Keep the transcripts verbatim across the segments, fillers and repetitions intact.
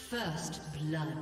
First blood.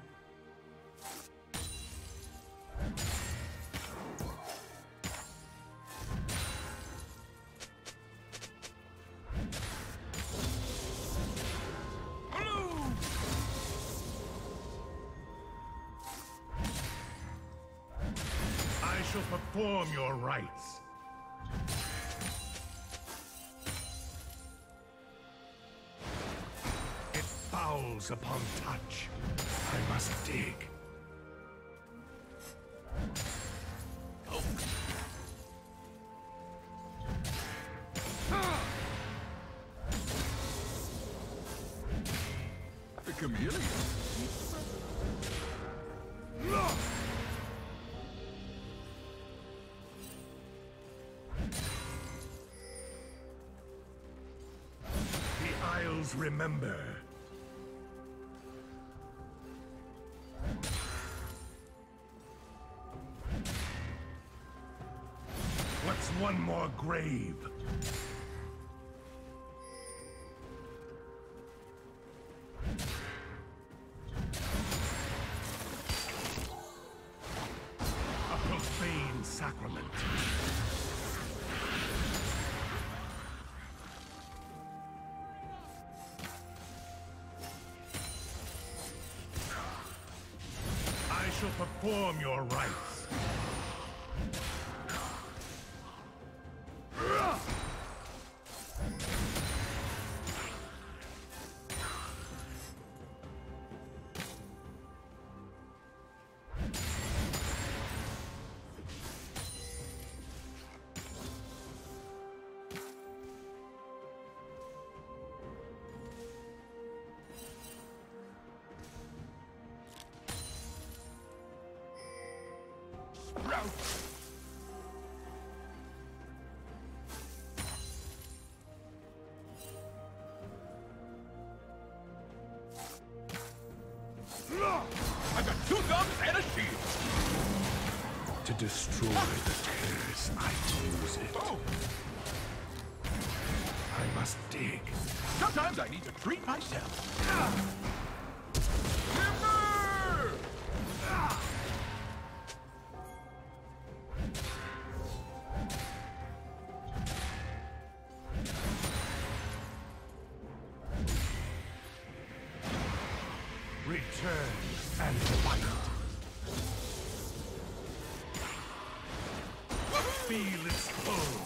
I shall perform your rites. It fouls upon touch. I must dig. Oh. The chameleon. Remember. What's one more grave? A profane sacrament. Perform your rites. I got two guns and a shield. To destroy the tears, I use it. Oh. I must dig. Sometimes I need to treat myself. Ah. Timber! Ah. Return and fight. Feel its pull.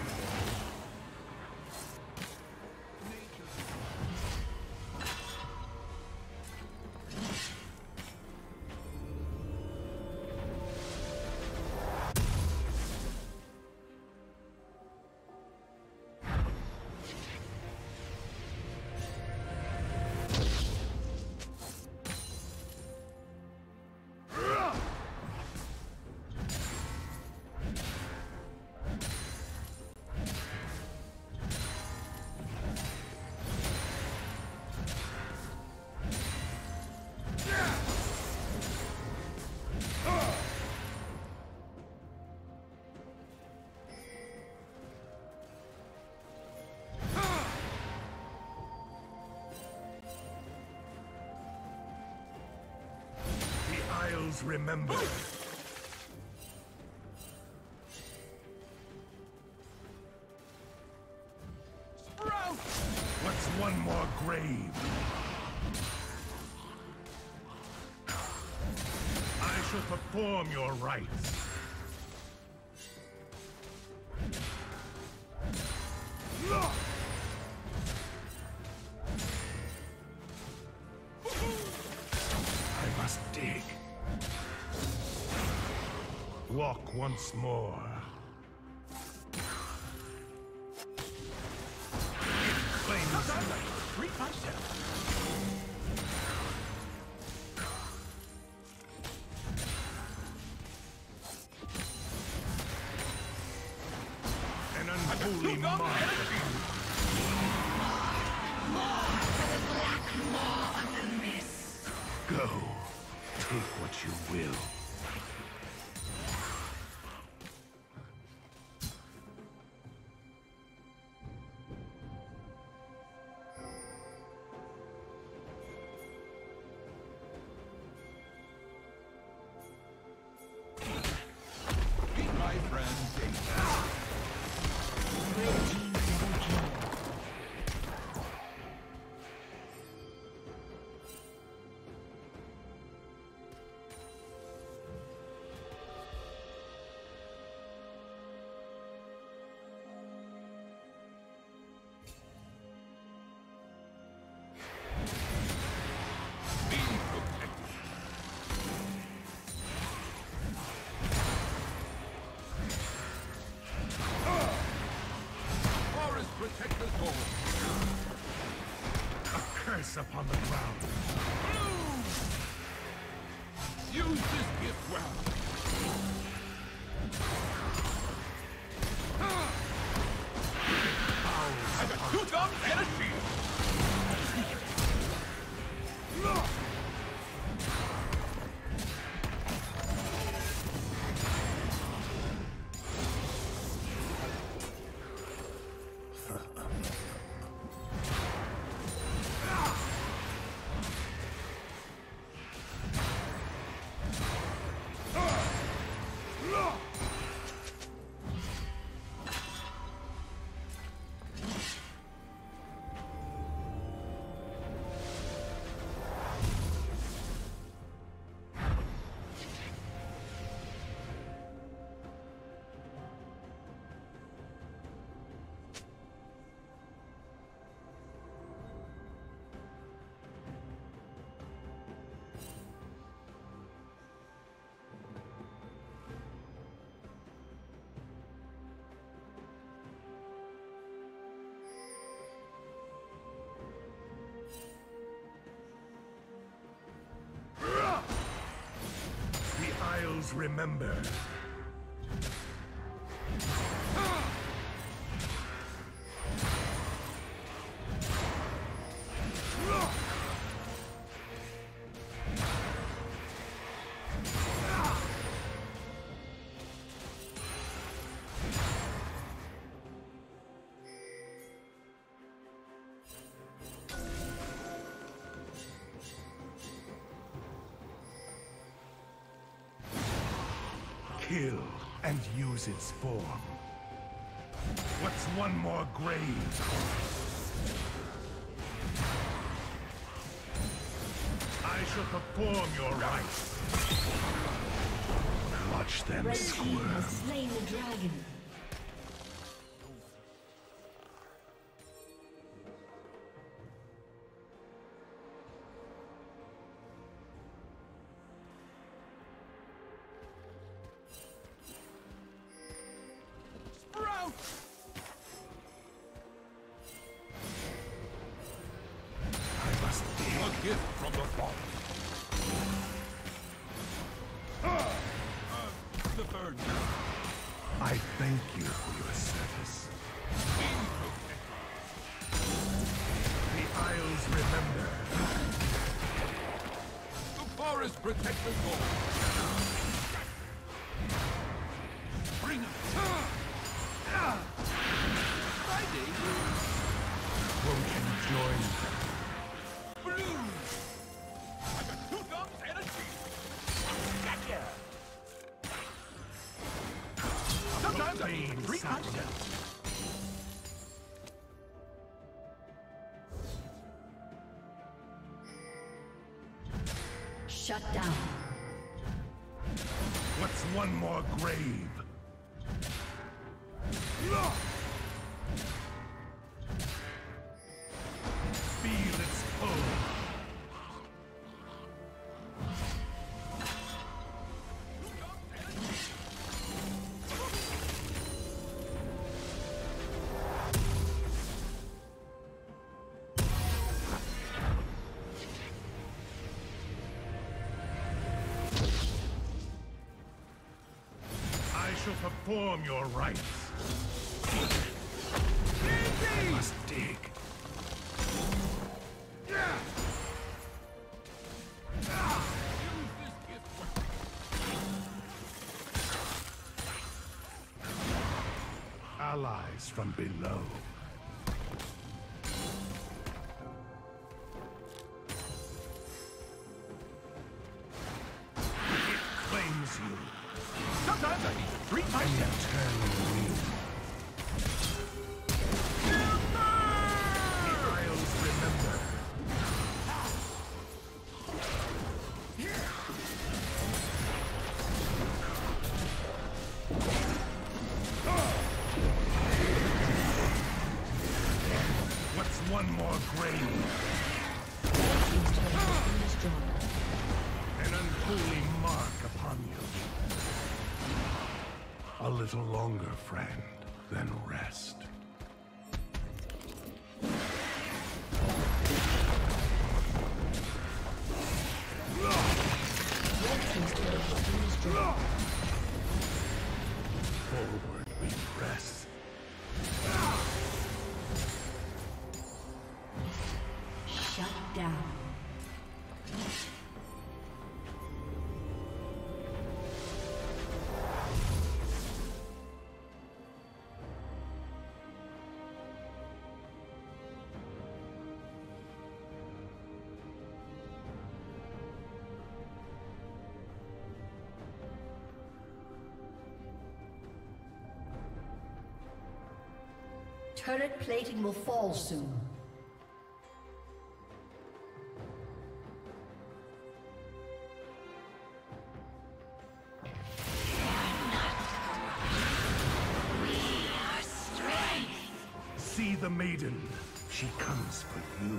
Remember. Sprout! What's one more grave? I shall perform your rites. I must dig. Walk once more. Claim Sometimes I treat myself. An unholy mark. More for the black maw of the mist. Go. Take what you will. Relax upon the ground. Use this gift well. I got two thumbs and a shield. Remember. Kill and use its form. What's one more grave? I shall perform your rites. Watch them Red team squirm. has slain the dragon. I thank you for your service. The Isles remember. The forest protects us all. Bring them. Friday. Won't you join them? Blue. I got two thumbs and a shield. Gotcha. Sometimes I need to treat myself. Shut down. What's one more grave? Feel its pull. Perform your rites. I must dig. Allies from below. It claims you. Sometimes I need to treat myself. The Isles remember. What's one more grave? An unholy mark upon you. A little longer, friend, then rest. has been destroyed. Forward we press. Shut down. Turret plating will fall soon. See the maiden. She comes for you.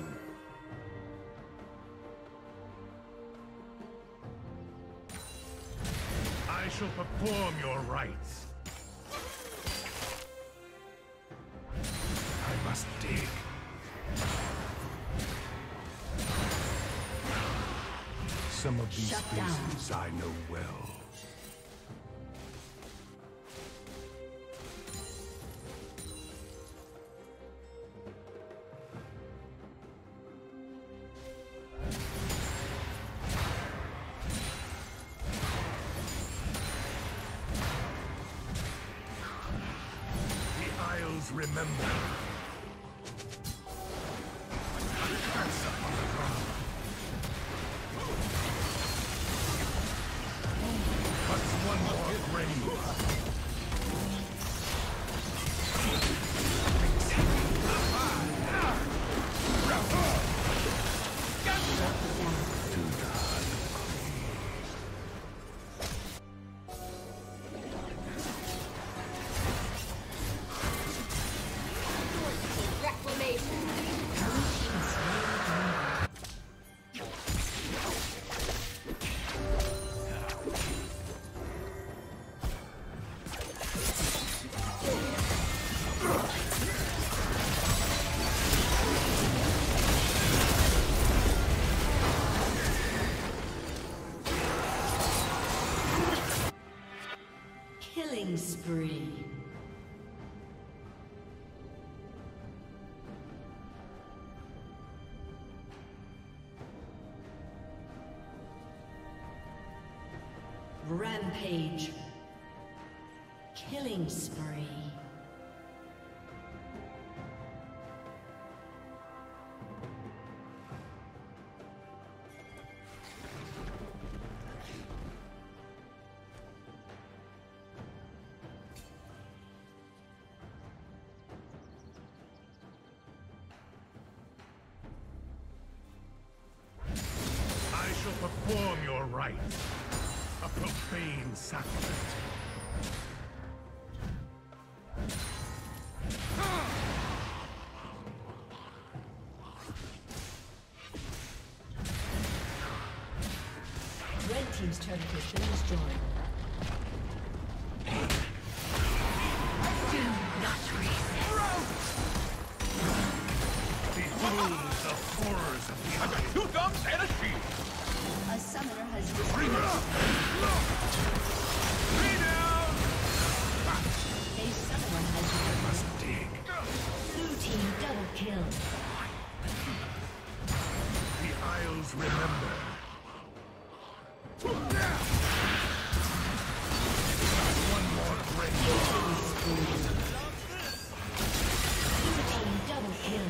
I shall perform your rites. I must dig. Some of these Shut spaces down. I know well. Remember. That's up on the ground. What's one more grave? Killing spree. Rampage. Killing spree. Perform your rites. A profane sacrament. Red team's turret has been destroyed. Do not resist. Behold the horrors of the I've got two thumbs and a shield. A summoner has destroyed. Three down. A summoner has destroyed. must dig. Blue team double kill. The Isles remember. One more grave. Blue team double kill.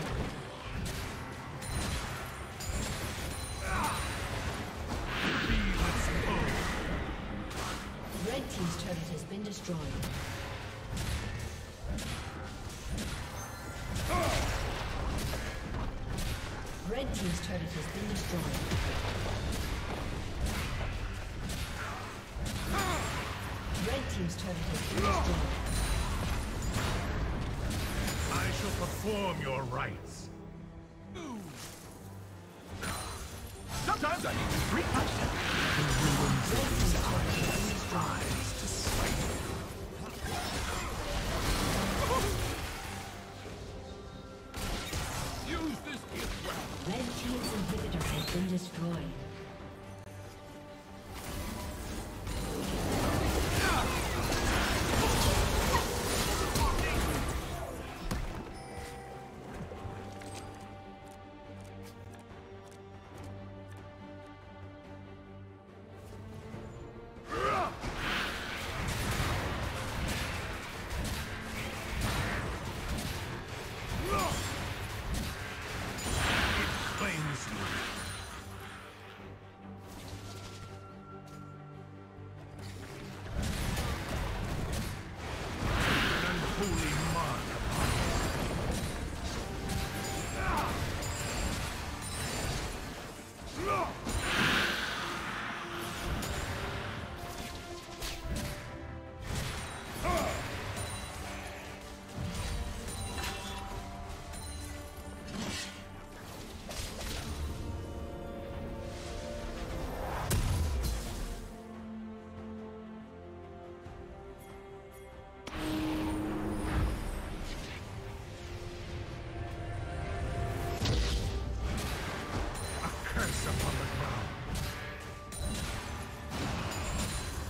Red team's turret has been destroyed. Red team's turret has been destroyed. Red team's turret has been destroyed. I shall perform your rites. Sometimes I need to three touchdowns. The ruins of these isles rise to slay you. Use this gift well. Red team's inhibitor has been destroyed.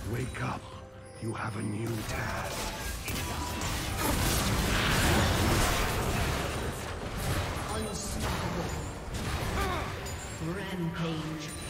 Wake up. You have a new task. Unstoppable. Rampage.